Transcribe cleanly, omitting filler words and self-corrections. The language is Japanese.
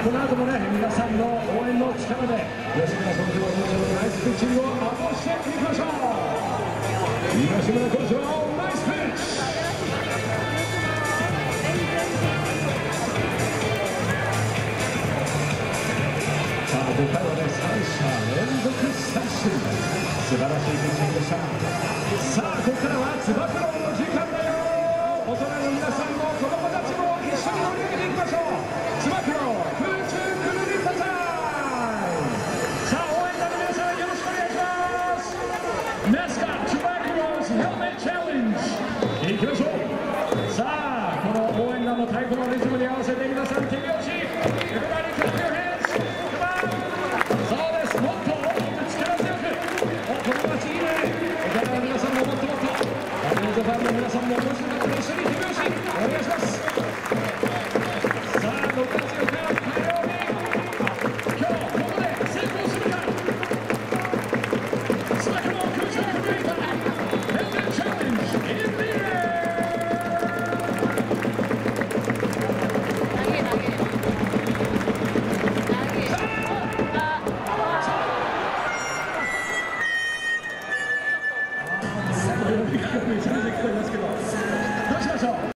この後もね、皆さんの応援の力で吉村コーチのナイスピッチングを後押ししていきましょう。吉村コーチのナイスピッチ。さあ、5回はね、3者連続三振、素晴らしいピッチングでした。さあ、ここからはつば九郎の時間だよ。大人の皆さんも子供たちも一緒に盛り上げていきましょう。つば九郎空中くるりんぱタイム。さあ、応援団の皆さんよろしくお願いします。マスコットつば九郎ズヘルメットチャレンジいきましょう。さあ、この応援団の太鼓のリズムに合わせて皆さん手拍子。Everybody clap your hands. Come on. そうです。もっと大きく力強く。お、子供たちいいね。大人の皆さんももっともっと。アメリカファンの皆さんも面白かったら一緒に手拍子お願いします。さあ、6月4日火曜日、今日ここで成功するか。つば九郎空中くるりんぱヘルメットチャレンジ in the air。めちゃめちゃ聞こえますけど、どうしましょう。